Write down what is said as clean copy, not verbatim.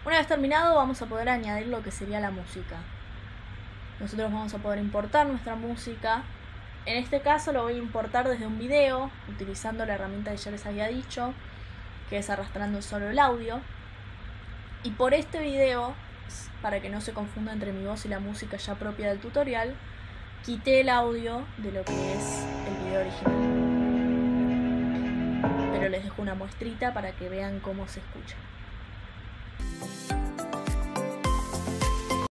Una vez terminado vamos a poder añadir lo que sería la música. Nosotros vamos a poder importar nuestra música. En este caso lo voy a importar desde un video, utilizando la herramienta que ya les había dicho, que es arrastrando solo el audio. Y por este video, para que no se confunda entre mi voz y la música ya propia del tutorial, quité el audio de lo que es el video original. Pero les dejo una muestrita para que vean cómo se escucha.